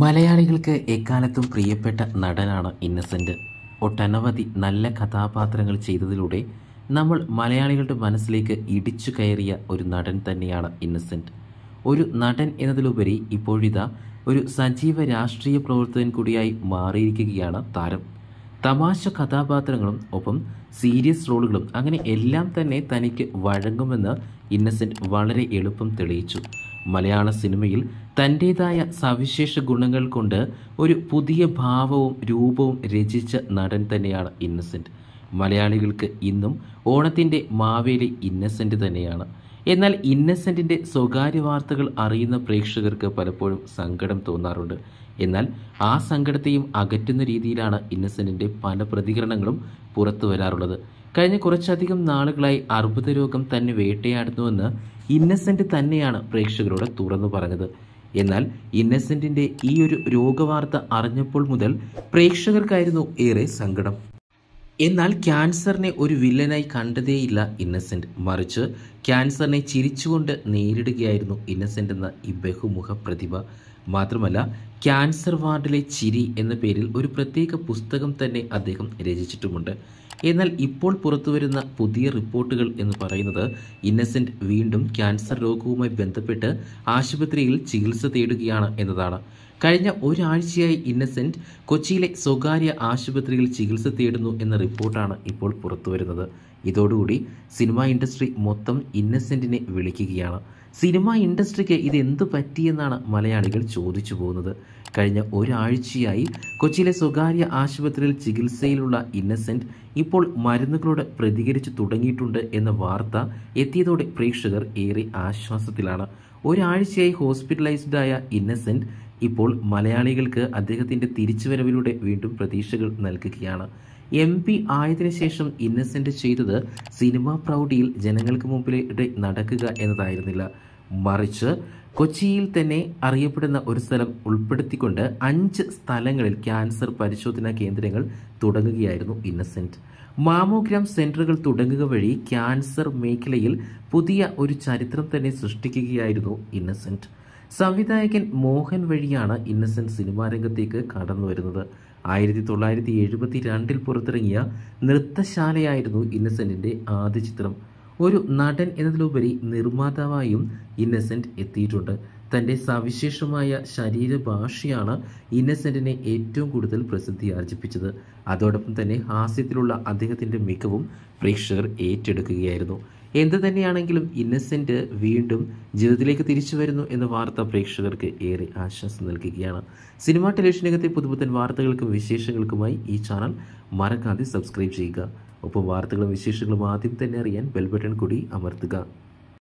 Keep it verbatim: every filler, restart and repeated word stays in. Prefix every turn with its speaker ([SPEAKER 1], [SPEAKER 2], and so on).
[SPEAKER 1] മലയാളികൾക്ക് എക്കാലത്തും പ്രിയപ്പെട്ട നടനാണ് ഇന്നസെന്റ്. ഒട്ടനവധി നല്ല കഥാപാത്രങ്ങൾ ചെയ്തതിലൂടെ നമ്മൾ മലയാളികളുടെ മനസ്സിലേക്ക് ഇടിച്ചു കയറിയ ഒരു നടൻ തന്നെയാണ് ഇന്നസെന്റ്. ഒരു നടൻ എന്നതിലുപരി ഇപ്പോഴിതാ ഒരു സജീവ രാഷ്ട്രീയ പ്രവർത്തകൻ കൂടിയായി മാറിയിരിക്കുകയാണ് താരം. തമാശ കഥാപാത്രങ്ങളും ഒപ്പം സീരിയസ് റോളുകളും അങ്ങനെ എല്ലാം തന്നെ തനിക്ക് വഴങ്ങുമെന്ന് ഇന്നസെന്റ് വളരെ എളുപ്പം തെളിയിച്ചു. മലയാള സിനിമയിൽ തൻ്റേതായ സവിശേഷ ഗുണങ്ങൾ കൊണ്ട് ഒരു പുതിയ ഭാവവും രൂപവും രചിച്ച നടൻ തന്നെയാണ് ഇന്നസെന്റ്. മലയാളികൾക്ക് ഇന്നും ഓണത്തിൻ്റെ മാവേലി ഇന്നസെന്റ് തന്നെയാണ്. എന്നാൽ ഇന്നസെന്റിൻ്റെ സ്വകാര്യ വാർത്തകൾ അറിയുന്ന പ്രേക്ഷകർക്ക് പലപ്പോഴും സങ്കടം തോന്നാറുണ്ട്. എന്നാൽ ആ സങ്കടത്തെയും അകറ്റുന്ന രീതിയിലാണ് ഇന്നസെന്റിൻ്റെ പല പ്രതികരണങ്ങളും പുറത്തു വരാറുള്ളത്. കഴിഞ്ഞ കുറച്ചധികം നാളുകളായി അർബുദ രോഗം തന്നെ വേട്ടയാടുന്നുവെന്ന് ഇന്നസെന്റ് തന്നെയാണ് പ്രേക്ഷകരോട് തുറന്നു പറഞ്ഞത്. എന്നാൽ ഇന്നസെന്റിന്റെ ഈ ഒരു രോഗവാർത്ത അറിഞ്ഞപ്പോൾ മുതൽ പ്രേക്ഷകർക്കായിരുന്നു ഏറെ സങ്കടം. എന്നാൽ ക്യാൻസറിനെ ഒരു വില്ലനായി കണ്ടതേയില്ല ഇന്നസെന്റ്. മറിച്ച് ക്യാൻസറിനെ ചിരിച്ചുകൊണ്ട് നേരിടുകയായിരുന്നു ഇന്നസെന്റ് എന്ന ഈ ബഹുമുഖ പ്രതിഭ. മാത്രമല്ല, ക്യാൻസർ വാർഡിലെ ചിരി എന്ന പേരിൽ ഒരു പ്രത്യേക പുസ്തകം തന്നെ അദ്ദേഹം രചിച്ചിട്ടുമുണ്ട്. എന്നാൽ ഇപ്പോൾ പുറത്തുവരുന്ന പുതിയ റിപ്പോർട്ടുകൾ എന്ന് പറയുന്നത് ഇന്നസെന്റ് വീണ്ടും ക്യാൻസർ രോഗവുമായി ബന്ധപ്പെട്ട് ആശുപത്രിയിൽ ചികിത്സ തേടുകയാണ് എന്നതാണ്. കഴിഞ്ഞ ഒരാഴ്ചയായി ഇന്നസെന്റ് കൊച്ചിയിലെ സ്വകാര്യ ആശുപത്രിയിൽ ചികിത്സ തേടുന്നു എന്ന റിപ്പോർട്ടാണ് ഇപ്പോൾ പുറത്തുവരുന്നത്. ഇതോടുകൂടി സിനിമാ ഇൻഡസ്ട്രി മൊത്തം ഇന്നസെന്റിനെ വിളിക്കുകയാണ്. സിനിമാ ഇൻഡസ്ട്രിക്ക് ഇതെന്തു പറ്റിയെന്നാണ് മലയാളികൾ ചോദിച്ചു പോകുന്നത്. കഴിഞ്ഞ ഒരാഴ്ചയായി കൊച്ചിയിലെ സ്വകാര്യ ആശുപത്രിയിൽ ചികിത്സയിലുള്ള ഇന്നസെന്റ് ഇപ്പോൾ മരുന്നുകളോട് പ്രതികരിച്ചു തുടങ്ങിയിട്ടുണ്ട് എന്ന വാർത്ത എത്തിയതോടെ പ്രേക്ഷകർ ഏറെ ആശ്വാസത്തിലാണ്. ഒരാഴ്ചയായി ഹോസ്പിറ്റലൈസ്ഡായ ഇന്നസെന്റ് ഇപ്പോൾ മലയാളികൾക്ക് അദ്ദേഹത്തിൻ്റെ തിരിച്ചുവരവിലൂടെ വീണ്ടും പ്രതീക്ഷകൾ നൽകുകയാണ്. എം പി ആയതിനു ശേഷം ഇന്നസെന്റ് ചെയ്തത് സിനിമാ പ്രൗഢിയിൽ ജനങ്ങൾക്ക് മുമ്പിലൂടെ നടക്കുക എന്നതായിരുന്നില്ല. മറിച്ച് കൊച്ചിയിൽ തന്നെ അറിയപ്പെടുന്ന ഒരു സ്ഥലം ഉൾപ്പെടുത്തിക്കൊണ്ട് അഞ്ച് സ്ഥലങ്ങളിൽ ക്യാൻസർ പരിശോധനാ കേന്ദ്രങ്ങൾ തുടങ്ങുകയായിരുന്നു ഇന്നസെന്റ്. മാമോഗ്രാം സെന്ററുകൾ തുടങ്ങുക വഴി ക്യാൻസർ മേഖലയിൽ പുതിയ ഒരു ചരിത്രം തന്നെ സൃഷ്ടിക്കുകയായിരുന്നു ഇന്നസെന്റ്. സംവിധായകൻ മോഹൻ വഴിയാണ് ഇന്നസെന്റ് സിനിമാ രംഗത്തേക്ക് കടന്നു വരുന്നത്. ആയിരത്തി തൊള്ളായിരത്തി എഴുപത്തി രണ്ടിൽ പുറത്തിറങ്ങിയ നൃത്തശാലയായിരുന്നു ഇന്നസെന്റിന്റെ ആദ്യ ചിത്രം. ഒരു നടൻ എന്നതിലുപരി നിർമ്മാതാവായും ഇന്നസെന്റ് എത്തിയിട്ടുണ്ട്. തൻ്റെ സവിശേഷമായ ശരീരഭാഷയാണ് ഇന്നസെന്റിനെ ഏറ്റവും കൂടുതൽ പ്രസിദ്ധി ആർജിപ്പിച്ചത്. അതോടൊപ്പം തന്നെ ഹാസ്യത്തിലുള്ള അദ്ദേഹത്തിൻ്റെ മികവും പ്രേക്ഷകർ ഏറ്റെടുക്കുകയായിരുന്നു. എന്തു തന്നെയാണെങ്കിലും ഇന്നസെന്റ് വീണ്ടും ജീവിതത്തിലേക്ക് തിരിച്ചു വരുന്നു എന്ന വാർത്ത പ്രേക്ഷകർക്ക് ഏറെ ആശ്വാസം നൽകുകയാണ്. സിനിമാ ടെലിവിഷൻ രംഗത്തെ പുതുപുത്തൻ വാർത്തകൾക്കും വിശേഷങ്ങൾക്കുമായി ഈ ചാനൽ മറക്കാതെ സബ്സ്ക്രൈബ് ചെയ്യുക. ഒപ്പം വാർത്തകളും വിശേഷങ്ങളും ആദ്യം തന്നെ അറിയാൻ ബെൽ ബട്ടൺ കൂടി അമർത്തുക.